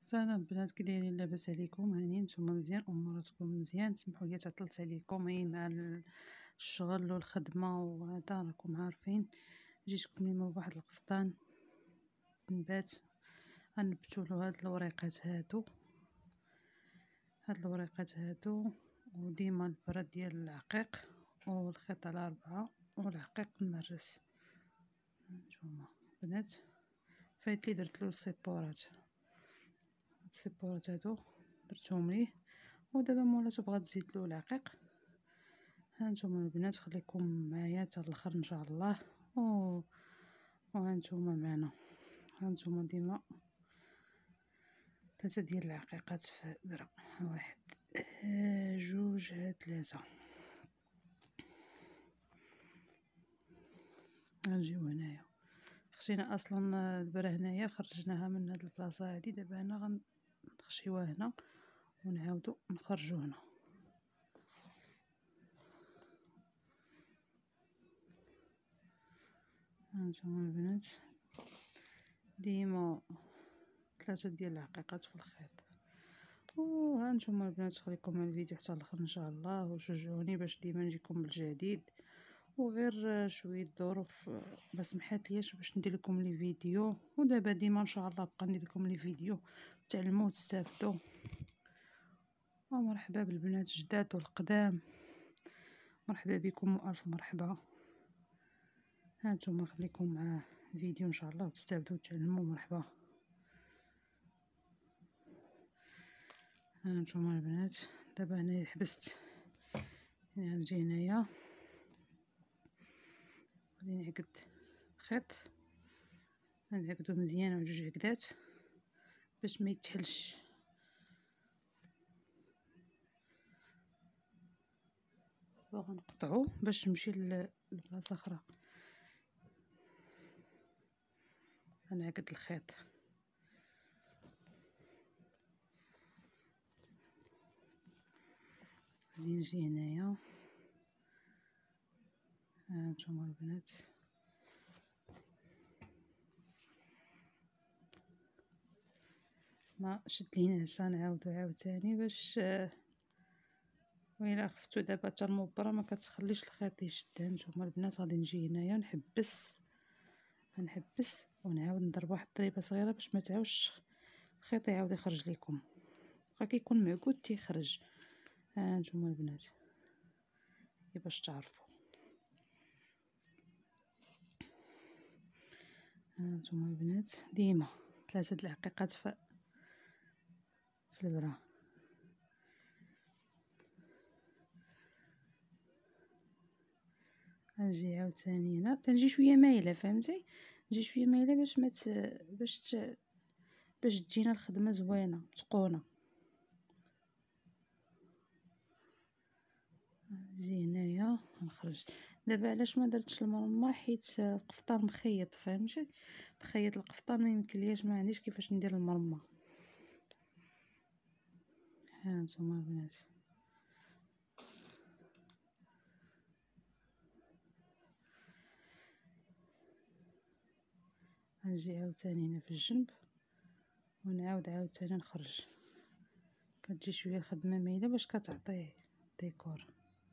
السلام البنات، كي دايرين؟ لاباس عليكم؟ هانيين نتوما مزيان؟ اموراتكم مزيان؟ سمحوا لي تعطلت عليكم مع الشغل والخدمه وهذا، راكم عارفين. جيتكم اليوم بواحد القفطان نبات غنبتو له هاد الوريقات هادو وديما البراد ديال العقيق والخيط على 4 والعقيق المرس. هانتوما بنات فايت لي درت له السيبورات هادو درتهم ليه، ودابا مولاتو بغات تزيد له العقيق. هانتوما البنات خليكم معايا حتى الاخر ان شاء الله. وهانتوما معنا، هانتوما ديما 3 ديال العقيقات في درا، 1 2 3. غنجيو هنايا، خشينا اصلا البرا هنايا، خرجناها من هاد البلاصه هادي، دابا هنا غنخشيوها هنا ونعاودو نخرجو هنا. هانتوما البنات ديما 3 ديال العقيقات في الخيط. وهانتوما البنات خليكم مع الفيديو حتى الاخر ان شاء الله، وشجعوني باش ديما نجيكم بالجديد. وغير شويه ظروف ما سمحات ليش باش ندير لكم لي فيديو، ودابا ديما ان شاء الله بقى ندير لكم لي فيديو تعلموا وتستافدوا. ومرحبا بالبنات الجداد والقدام، مرحبا بكم والف مرحبا. هانتوما خليكم مع الفيديو ان شاء الله وتستافدوا وتعلموا. مرحبا. هانتوما البنات دابا انا حبست، يعني نجي هنايا غادي نعقد الخيط، غنعقدو مزيان على 2 عقدات باش ما يتحلش. وغنقطعو باش نمشي لبلاصه اخرى. غنعقد الخيط، غادي نجي هنايا. هانتوما البنات ما شد ليناش، غنعاودو عاوتاني باش وإلا خفتو دابا حتى المبره ما كتخليش الخيط يشد. هانتوما البنات غادي نجي هنايا نحبس ونعاود نضرب واحد الضريبه صغيره باش ما تعاودش الخيط يعاود يخرج لكم، بقى كيكون معقود تيخرج. هانتوما البنات باش تعرفوا. هانتوما البنات ديما 3 د العقيقات في البرا. غنجي عاوتاني هنا، تنجي شويه مايله، فهمتي؟ نجي شويه مايله باش تجينا الخدمه زوينه متقونه. نجي هنايا نخرج. دابا علاش ما درتش المرمى؟ حيت القفطان مخيط، فهمتي؟ مخيط القفطان ما يمكنلياش، ما عنديش كيفاش ندير المرمى. هانتوما البنات غنجي عاوتاني هنا في الجنب ونعاود عاوتاني نخرج. كتجي شويه الخدمه مايله باش كتعطي ديكور.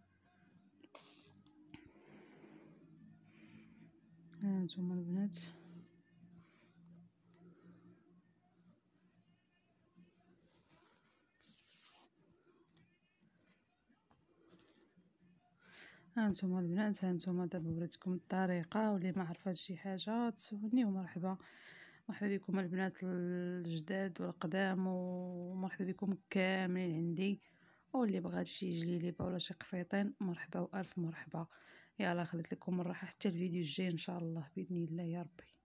هانتوما البنات هانتوما دابا وريتكم الطريقه، واللي ما عرفات شي حاجه تسولني. ومرحبا بكم البنات الجداد والقدام، ومرحبا بكم كاملين عندي. واللي بغات شي جليليبه ولا شي قفيطين مرحبا والف مرحبا. يلا خليت لكم الراحه حتى الفيديو الجاي ان شاء الله باذن الله يا ربي.